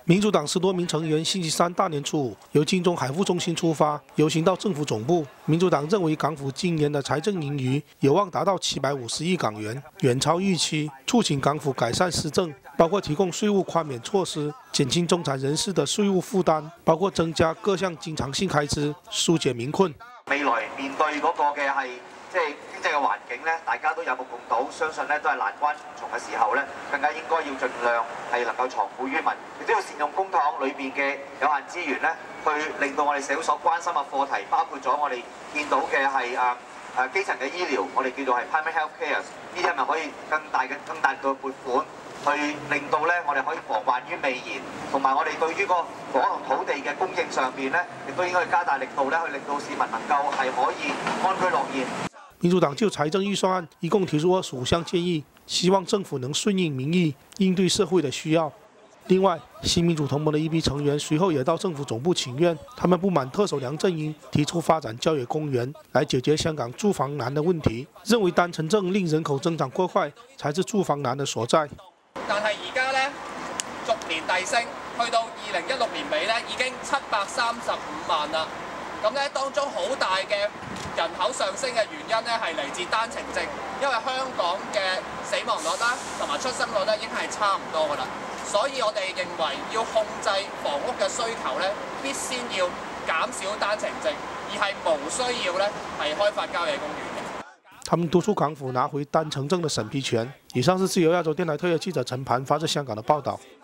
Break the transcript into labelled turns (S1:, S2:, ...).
S1: 民主党10多名成员星期三大年初五由金钟海富中心出发，游行到政府总部。民主党认为港府今年的财政盈余有望达到750亿港元，远超预期，促请港府改善施政，包括提供税务宽免措施，减轻中產人士的稅務負擔，包括增加各項經常性開支，疏解民困。
S2: 未來面對嗰個嘅係經濟嘅環境咧，大家都有目共睹，相信咧都係難關重重嘅時候咧，更加應該要盡量係能夠藏富於民，亦都要善用公帑裏邊嘅有限資源咧，去令到我哋社會所關心嘅課題，包括咗我哋見到嘅係基層嘅醫療，我哋叫做係 primary health care， 呢啲係咪可以更大嘅撥款？去令到咧，我哋可以防患於未然，同埋我哋對於個房屋同土地嘅供應上邊咧，亦都應該加大力度咧，去令到市民能夠係可以安居樂業。
S1: 民主黨就財政預算案一共提出25項建議，希望政府能順應民意，應對社會的需要。另外，新民主同盟的一批成員隨後也到政府總部請願，他們不滿特首梁振英提出發展郊野公園來解決香港住房難的問題，認為單程證令人口增長過快才是住房難的所在。
S3: 但係而家咧逐年遞升，去到2016年尾咧已經735萬啦。咁咧當中好大嘅人口上升嘅原因咧係嚟自單程證，因為香港嘅死亡率啦同埋出生率咧已經係差唔多噶啦，所以我哋認為要控制房屋嘅需求咧，必先要減少單程證，而係無需要咧係開發郊野公園嘅。
S1: 他們督促港府拿回單程證的審批權。以上是自由亞洲電台特約記者陳盤發自香港的報道。